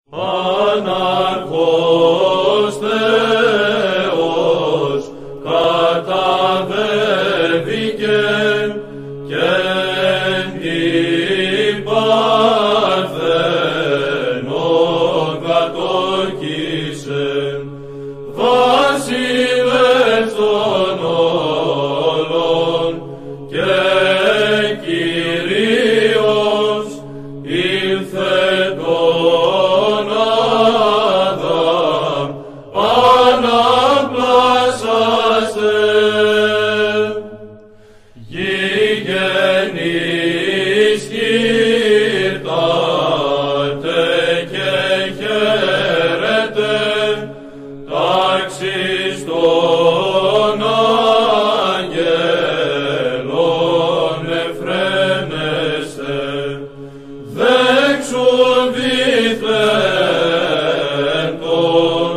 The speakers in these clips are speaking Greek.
Αναρχός Θεός καταβέβηκε και την Παρθενόν κατόκισε, βασιλεύς των όλων και Κύριος ήλθε τον Αδάμ αναπλάσαστε. Γηγενείς γυρτάτε και χαίρετε, τάξεις των αγγέλων εφραίνεστε, δέξουν δήθεν τον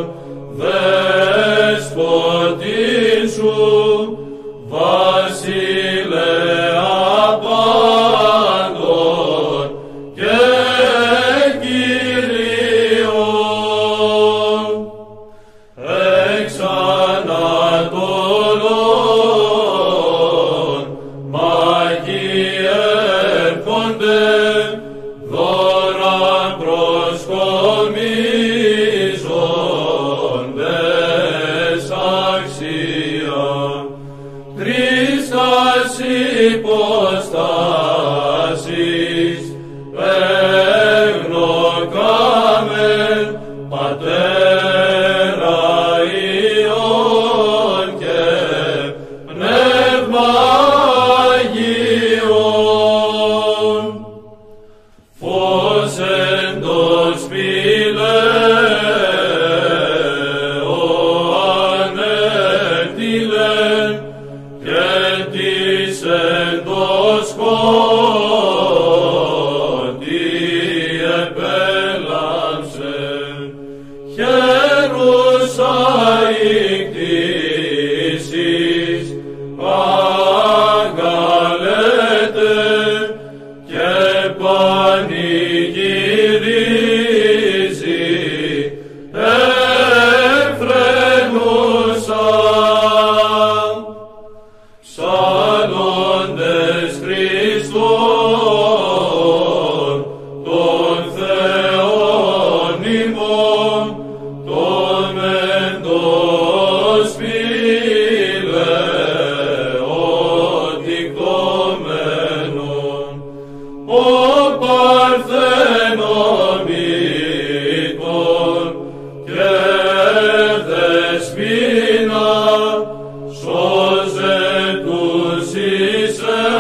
δέσποτην σου, βασιλέα πάντων και Κύριον. Εξ Ανατολών μάγοι έρχονται, δώρα προσκομίζοντες αξία. Τρεις τας υποστάσεις εγνωκάμεν, Πατέρα Υιόν και Πνεύμα Αγίον. Φως εντός πηλαίων ανέτειλεν, και της εντός σκότη επέλαμψεν. Χαίρουσα ηκτήσεις αγαλέτε, και πανηγυρίζει εφραίνουσα. Ψάλλοντες Χριστόν τον Θεόν ημών, τον εντός πηλαίων τυκτωμένων, ο Παρθένον μήτων και δεσπόινα, σώζε τους Ισραήλ.